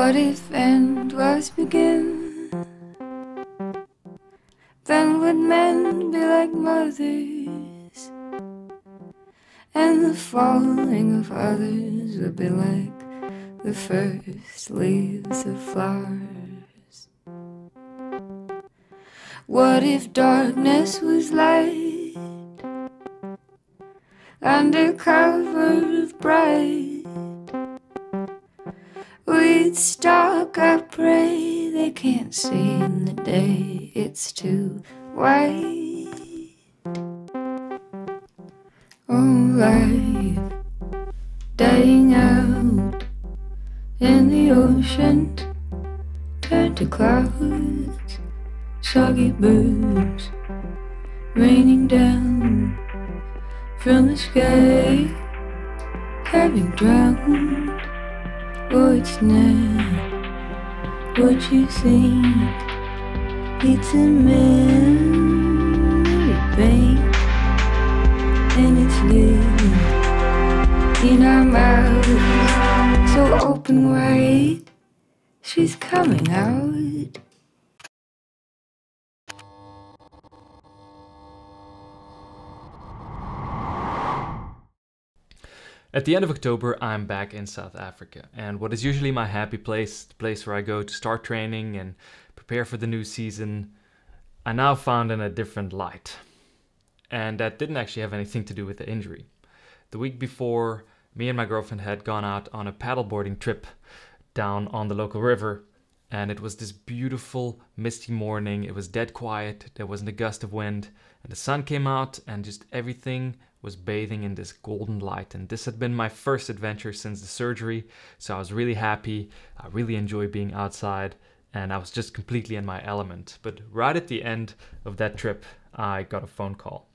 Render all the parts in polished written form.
What if end was begin? Then would men be like mothers, and the falling of others would be like the first leaves of flowers. What if darkness was light under cover of bright? We'd stalk, I pray, they can't see in the day, it's too white. Oh, life dying out in the ocean, turned to clouds, soggy birds raining down from the sky, having drowned. Oh, it's not what you think, it's a memory bank, and it's living in our mouths, so open wide, she's coming out. At the end of October, I'm back in South Africa, and what is usually my happy place, the place where I go to start training and prepare for the new season, I now found in a different light. And that didn't actually have anything to do with the injury. The week before, me and my girlfriend had gone out on a paddleboarding trip down on the local river, and it was this beautiful, misty morning. It was dead quiet, there wasn't a gust of wind, and the sun came out, and just everything was bathing in this golden light. And this had been my first adventure since the surgery, so I was really happy. I really enjoyed being outside, and I was just completely in my element. But right at the end of that trip, I got a phone call.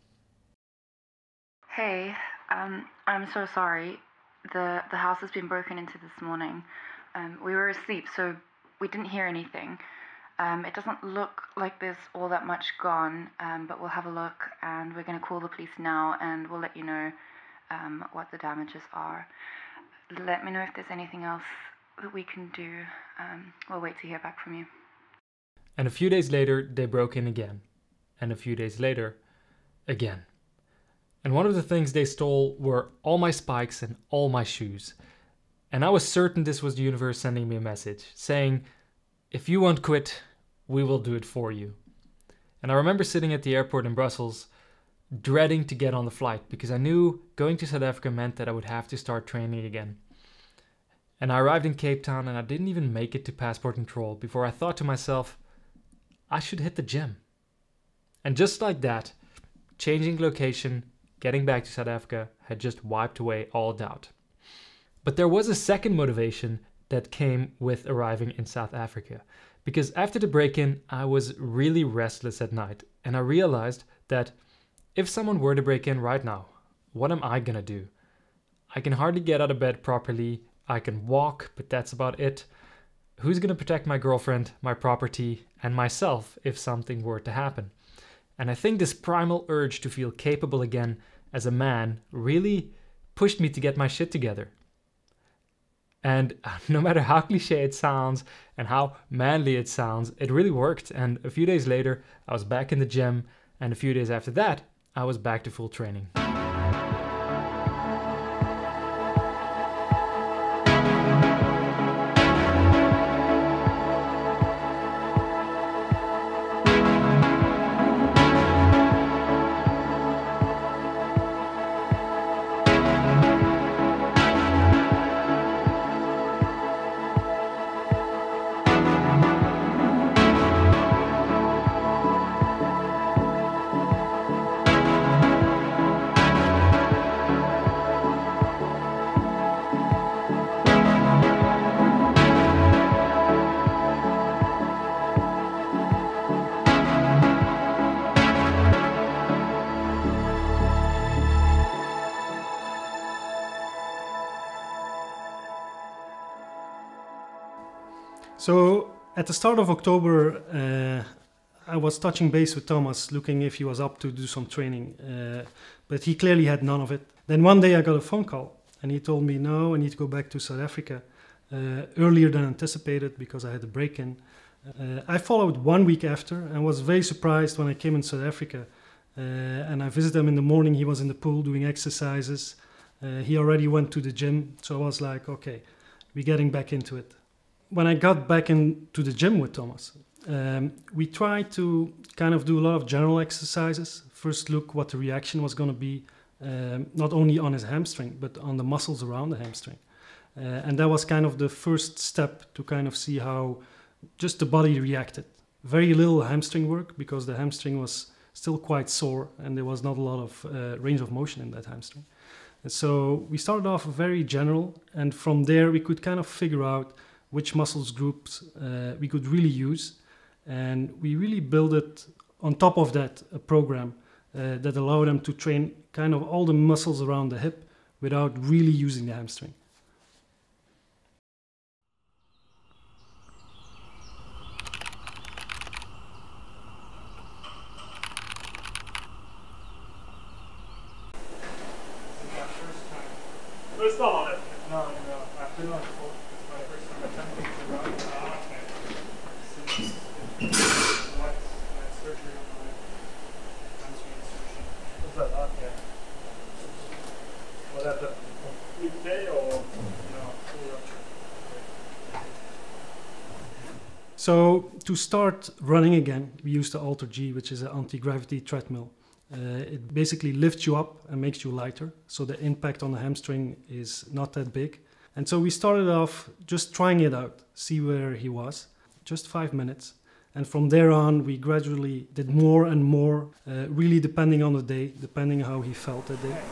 Hey, I'm so sorry. The house has been broken into this morning. We were asleep, so we didn't hear anything. It doesn't look like there's all that much gone, but we'll have a look, and we're going to call the police now, and we'll let you know what the damages are. Let me know if there's anything else that we can do. We'll wait to hear back from you. And a few days later, they broke in again. And a few days later, again. And one of the things they stole were all my spikes and all my shoes. And I was certain this was the universe sending me a message, saying, if you won't quit, we will do it for you. And I remember sitting at the airport in Brussels, dreading to get on the flight, because I knew going to South Africa meant that I would have to start training again. And I arrived in Cape Town, and I didn't even make it to passport control before I thought to myself, I should hit the gym. And just like that, changing location, getting back to South Africa had just wiped away all doubt. But there was a second motivation that came with arriving in South Africa. Because after the break-in, I was really restless at night, and I realized that if someone were to break in right now, what am I gonna do? I can hardly get out of bed properly, I can walk, but that's about it. Who's gonna protect my girlfriend, my property, and myself if something were to happen? And I think this primal urge to feel capable again as a man really pushed me to get my shit together. And no matter how cliche it sounds and how manly it sounds, it really worked. And a few days later, I was back in the gym. And a few days after that, I was back to full training. So at the start of October, I was touching base with Thomas, looking if he was up to do some training, but he clearly had none of it. Then one day I got a phone call and he told me, no, I need to go back to South Africa. earlier than anticipated because I had a break-in. I followed 1 week after and was very surprised when I came in South Africa. And I visited him in the morning. He was in the pool doing exercises. He already went to the gym. So I was like, okay, we're getting back into it. When I got back into the gym with Thomas, we tried to kind of do a lot of general exercises. First look what the reaction was going to be, not only on his hamstring, but on the muscles around the hamstring. And that was kind of the first step to kind of see how just the body reacted. Very little hamstring work because the hamstring was still quite sore and there was not a lot of range of motion in that hamstring. And so we started off very general, and from there we could kind of figure out which muscles groups we could really use. And we really built it on top of that, a program that allowed them to train kind of all the muscles around the hip without really using the hamstring. First time on it? No, I've been on it before. It's my first time attempting to run. Okay. Since what surgery on my hamstring insertion. What's that? Okay. Was that the complete day or no? Full rupture? So to start running again, we used the Alter G, which is an anti-gravity treadmill. It basically lifts you up and makes you lighter, so the impact on the hamstring is not that big. And so we started off just trying it out, see where he was, just 5 minutes. And from there on, we gradually did more and more, really depending on the day, depending how he felt that day.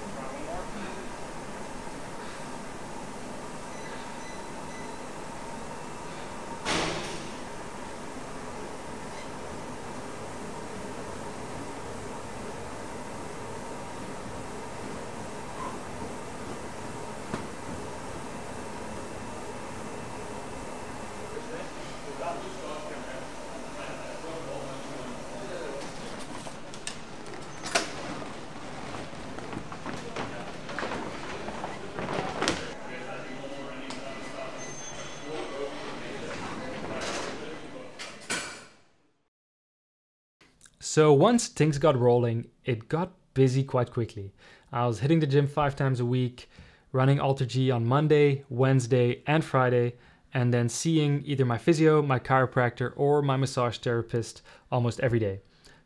So once things got rolling, it got busy quite quickly. I was hitting the gym 5 times a week, running Alter G on Monday, Wednesday, and Friday, and then seeing either my physio, my chiropractor, or my massage therapist almost every day.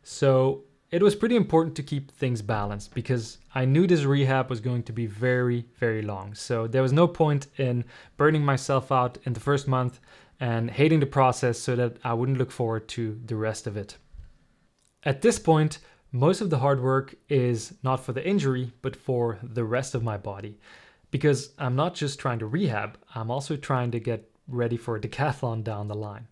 So it was pretty important to keep things balanced because I knew this rehab was going to be very, very long. So there was no point in burning myself out in the first month and hating the process so that I wouldn't look forward to the rest of it. At this point, most of the hard work is not for the injury, but for the rest of my body. Because I'm not just trying to rehab, I'm also trying to get ready for a decathlon down the line.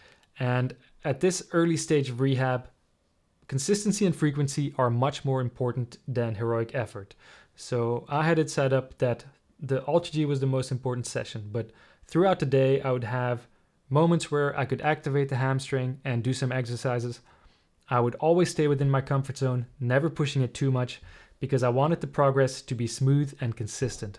And at this early stage of rehab, consistency and frequency are much more important than heroic effort. So I had it set up that the Alter G was the most important session, but throughout the day I would have moments where I could activate the hamstring and do some exercises. I would always stay within my comfort zone, never pushing it too much, because I wanted the progress to be smooth and consistent.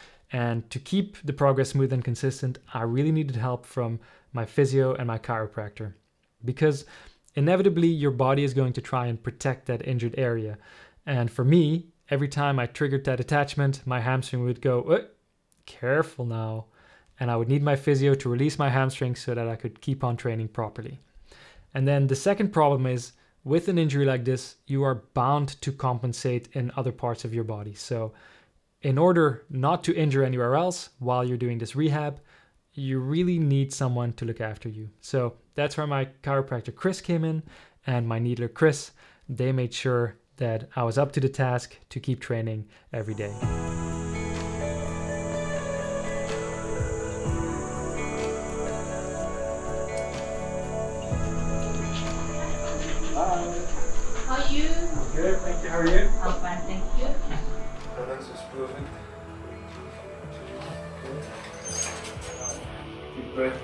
And to keep the progress smooth and consistent, I really needed help from my physio and my chiropractor. Because inevitably, your body is going to try and protect that injured area. And for me, every time I triggered that attachment, my hamstring would go, careful now. And I would need my physio to release my hamstring so that I could keep on training properly. And then the second problem is, with an injury like this, you are bound to compensate in other parts of your body. So in order not to injure anywhere else while you're doing this rehab, you really need someone to look after you. So that's where my chiropractor Chris came in, and my needler Chris. They made sure that I was up to the task to keep training every day. How are you? I'm good, thank you. How are you? I'm fine, thank you. Balance is perfect. Deep breath.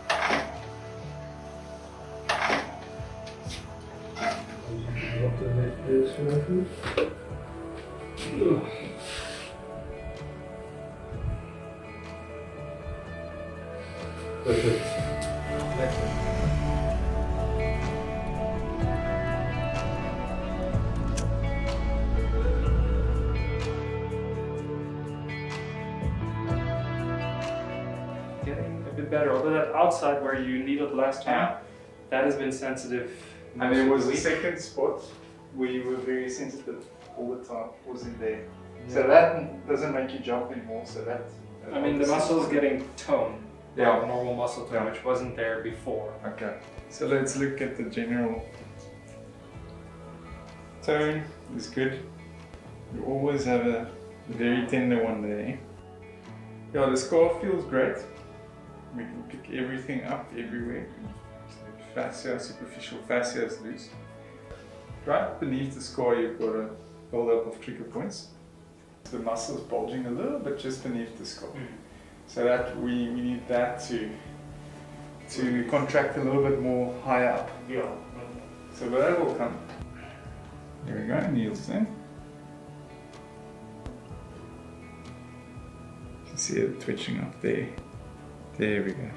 Drop the leg Getting a bit better, although that outside where you needled last time, that has been sensitive. And most there of was the a week. second spot where you were very sensitive all the time, wasn't there? So Yeah. that doesn't make you jump anymore, so that... I mean, the muscle's getting tone. Yeah. Well, normal muscle tone, which wasn't there before. Okay, so let's look at the general tone. Is good. You always have a very tender one there. Yeah, the scar feels great. We can pick everything up everywhere. So fascia, superficial fascia is loose. Right beneath the scar you've got a build-up of trigger points. The muscle's bulging a little bit just beneath the scar. So that we need that to contract a little bit more high up. Yeah. So that will come. There we go, needles in. You can see it twitching up there. There we go.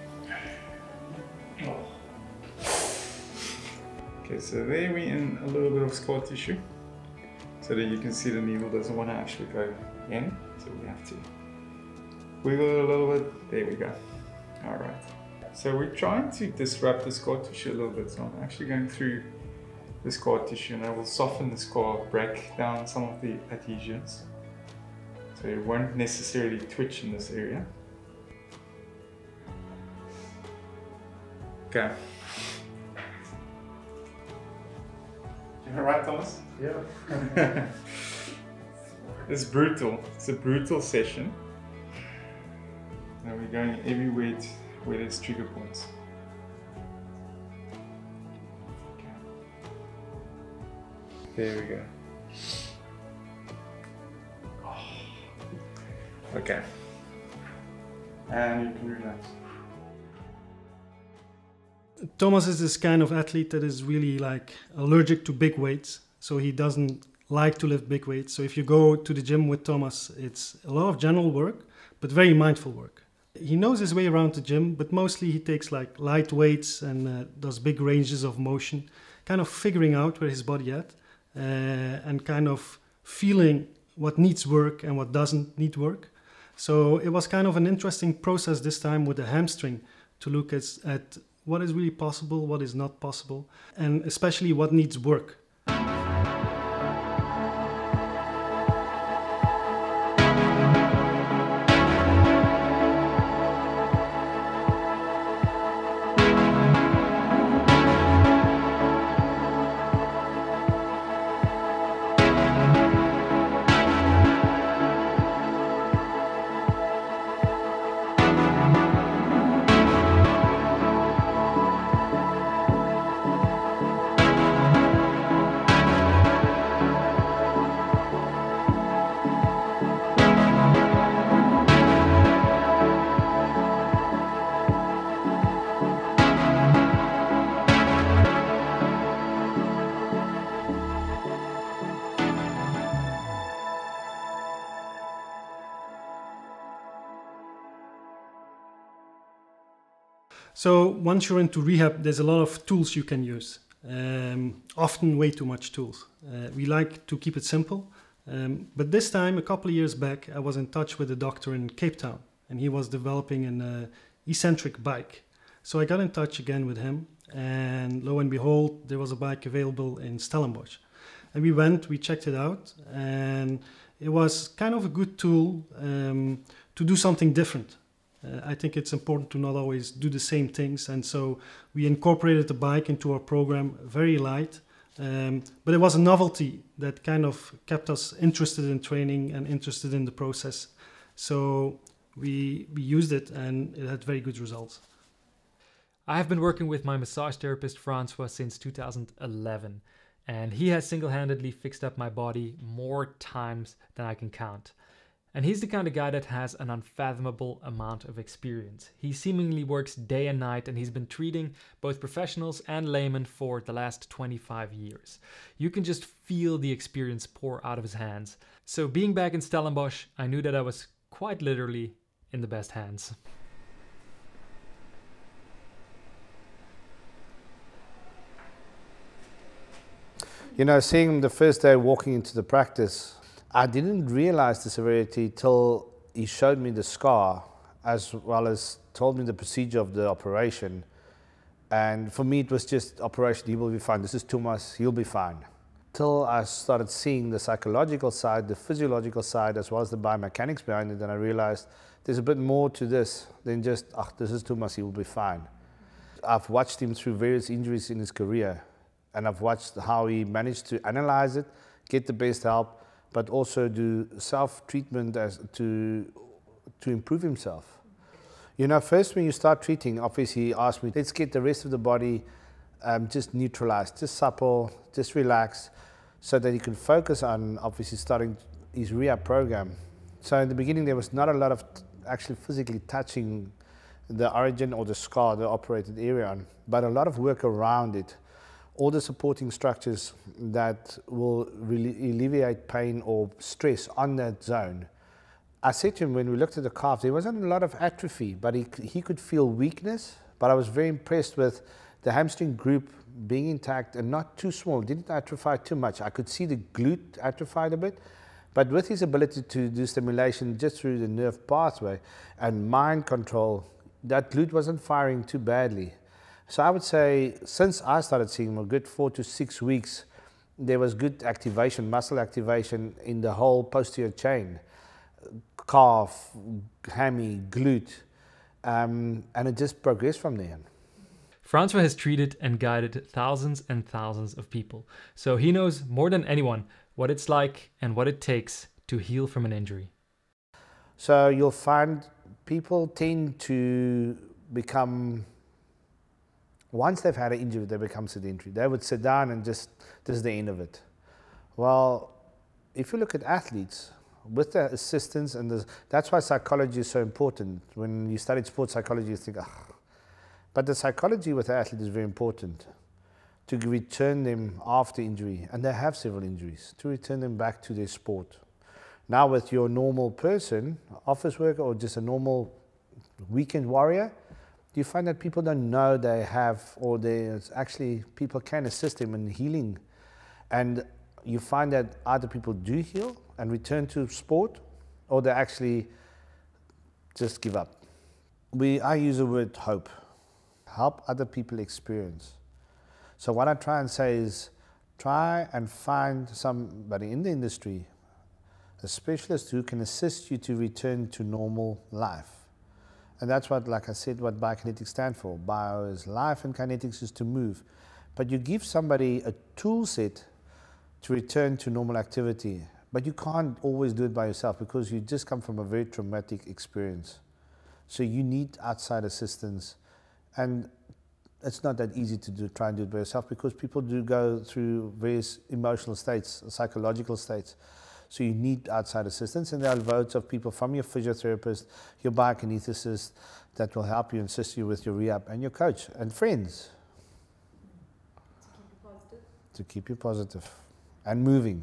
Okay, so there we're in a little bit of scar tissue. So that you can see the needle doesn't want to actually go in, so we have to wiggle it a little bit. There we go. Alright. So we're trying to disrupt the scar tissue a little bit. So I'm actually going through the scar tissue and I will soften the scar, break down some of the adhesions. So it won't necessarily twitch in this area. Okay. You alright, Thomas? Yeah. It's brutal. It's a brutal session. Now we're going everywhere where there's trigger points. Okay. There we go. Okay. And you can relax. Thomas is this kind of athlete that is really like allergic to big weights. So he doesn't like to lift big weights. So if you go to the gym with Thomas, it's a lot of general work, but very mindful work. He knows his way around the gym, but mostly he takes like light weights and does big ranges of motion, kind of figuring out where his body at and kind of feeling what needs work and what doesn't need work. So it was kind of an interesting process this time with the hamstring to look at what is really possible, what is not possible, and especially what needs work. So once you're into rehab, there's a lot of tools you can use, often way too much tools. We like to keep it simple, but this time, a couple of years back, I was in touch with a doctor in Cape Town, and he was developing an eccentric bike. So I got in touch again with him, and lo and behold, there was a bike available in Stellenbosch. And we checked it out, and it was kind of a good tool to do something different. I think it's important to not always do the same things, and so we incorporated the bike into our program, very light, but it was a novelty that kind of kept us interested in training and interested in the process. So we used it, and it had very good results. I have been working with my massage therapist Francois since 2011, and he has single-handedly fixed up my body more times than I can count. And he's the kind of guy that has an unfathomable amount of experience. He seemingly works day and night, and he's been treating both professionals and laymen for the last 25 years. You can just feel the experience pour out of his hands. So being back in Stellenbosch, I knew that I was quite literally in the best hands. You know, seeing him the first day walking into the practice, I didn't realize the severity till he showed me the scar, as well as told me the procedure of the operation. And for me, it was just operation, he will be fine. This is too much, he'll be fine. Till I started seeing the psychological side, the physiological side, as well as the biomechanics behind it, and I realized there's a bit more to this than just, this is too much, he will be fine. I've watched him through various injuries in his career, and I've watched how he managed to analyze it, get the best help, but also do self-treatment as to improve himself. You know, first when you start treating, obviously he asked me, let's get the rest of the body just neutralized, just supple, just relax, so that he can focus on obviously starting his rehab program. So in the beginning there was not a lot of actually physically touching the origin or the scar, the operated area on, but a lot of work around it. All the supporting structures that will really alleviate pain or stress on that zone. I said to him when we looked at the calf, there wasn't a lot of atrophy, but he could feel weakness, but I was very impressed with the hamstring group being intact and not too small, didn't atrophy too much. I could see the glute atrophied a bit, but with his ability to do stimulation just through the nerve pathway and mind control, that glute wasn't firing too badly. So I would say since I started seeing him a good 4 to 6 weeks, there was good activation, muscle activation in the whole posterior chain, calf, hammy, glute, and it just progressed from there. Francois has treated and guided thousands and thousands of people, so he knows more than anyone what it's like and what it takes to heal from an injury. So you'll find people tend to become, once they've had an injury, they become sedentary. They would sit down and just, this is the end of it. Well, if you look at athletes, with the assistance, and that's why psychology is so important. When you study sports psychology, you think, but the psychology with the athlete is very important to return them after injury, and they have several injuries, to return them back to their sport. Now with your normal person, office worker, or just a normal weekend warrior, you find that people don't know they have, or there's actually, people can assist them in healing. And you find that either people do heal and return to sport, or they actually just give up. I use the word hope. Help other people experience. So what I try and say is, try and find somebody in the industry, a specialist who can assist you to return to normal life. And that's what, like I said, what biokinetics stand for. Bio is life and kinetics is to move. But you give somebody a tool set to return to normal activity. But you can't always do it by yourself because you just come from a very traumatic experience. So you need outside assistance. And it's not that easy to try and do it by yourself because people do go through various emotional states, psychological states. So you need outside assistance, and there are loads of people from your physiotherapist, your biokinethicist that will help you and assist you with your rehab, and your coach and friends. To keep you positive and moving.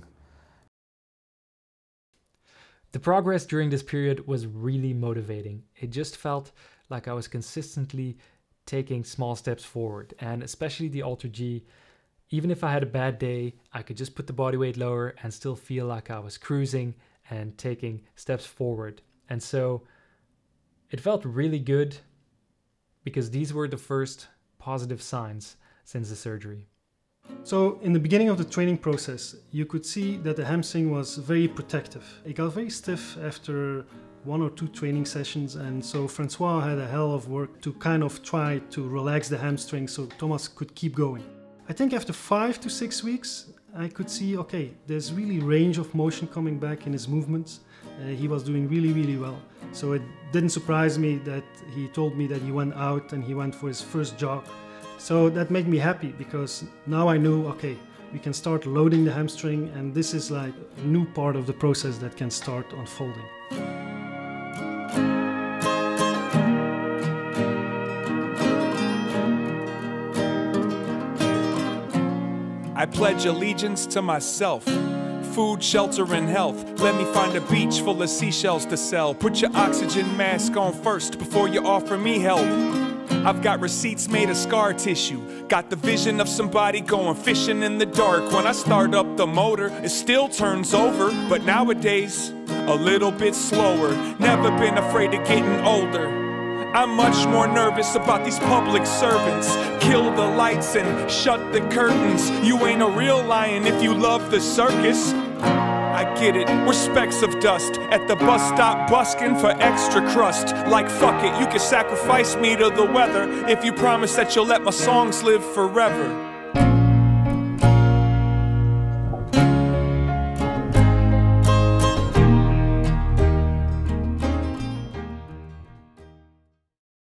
The progress during this period was really motivating. It just felt like I was consistently taking small steps forward, and especially the Alter G. Even if I had a bad day, I could just put the body weight lower and still feel like I was cruising and taking steps forward. And so it felt really good because these were the first positive signs since the surgery. So in the beginning of the training process, you could see that the hamstring was very protective. It got very stiff after 1 or 2 training sessions, and so Francois had a hell of work to kind of try to relax the hamstring so Thomas could keep going. I think after 5 to 6 weeks, I could see, okay, there's really range of motion coming back in his movements. He was doing really, really well. So it didn't surprise me that he told me that he went out and he went for his first jog. So that made me happy because now I knew, okay, we can start loading the hamstring, and this is like a new part of the process that can start unfolding. I pledge allegiance to myself. Food, shelter, and health. Let me find a beach full of seashells to sell. Put your oxygen mask on first before you offer me help. I've got receipts made of scar tissue. Got the vision of somebody going fishing in the dark. When I start up the motor, it still turns over. But nowadays, a little bit slower. Never been afraid of getting older. I'm much more nervous about these public servants. Kill the lights and shut the curtains. You ain't a real lion if you love the circus. I get it, we're specks of dust at the bus stop busking for extra crust. Like fuck it, you can sacrifice me to the weather if you promise that you'll let my songs live forever.